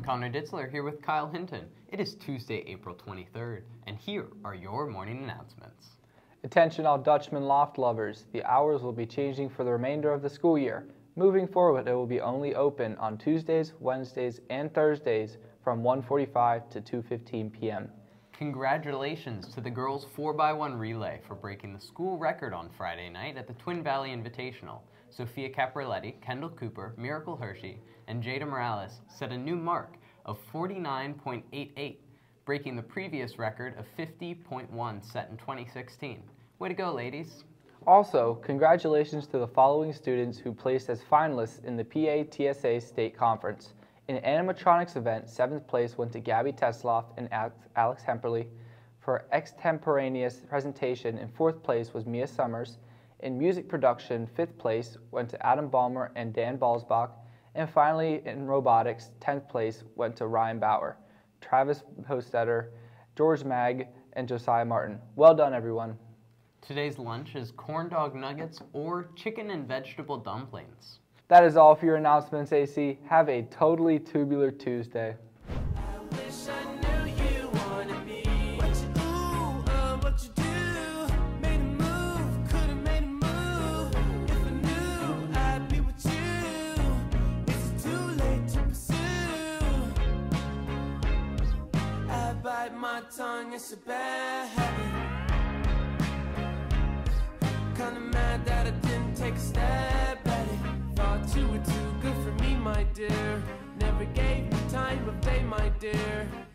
Connor Ditzler here with Kyle Hinton. It is Tuesday, April 23rd, and here are your morning announcements. Attention all Dutchman loft lovers, the hours will be changing for the remainder of the school year. Moving forward, it will be only open on Tuesdays, Wednesdays, and Thursdays from 1:45 to 2:15 p.m. Congratulations to the girls 4x1 relay for breaking the school record on Friday night at the Twin Valley Invitational. Sophia Capraletti, Kendall Cooper, Miracle Hershey, and Jada Morales set a new mark of 49.88, breaking the previous record of 50.1 set in 2016. Way to go, ladies. Also, congratulations to the following students who placed as finalists in the PA-TSA State Conference. In the animatronics event, 7th place went to Gabby Tesloff and Alex Hemperly. For extemporaneous presentation, in 4th place was Mia Summers. In music production, 5th place went to Adam Balmer and Dan Balsbach. And finally, in robotics, 10th place went to Ryan Bauer, Travis Hostetter, George Mag, and Josiah Martin. Well done, everyone. Today's lunch is corn dog nuggets or chicken and vegetable dumplings. That is all for your announcements, AC. Have a totally tubular Tuesday. My tongue is a bad habit. Kinda mad that I didn't take a stab at it. Thought you were too good for me, my dear. Never gave me time of day, my dear.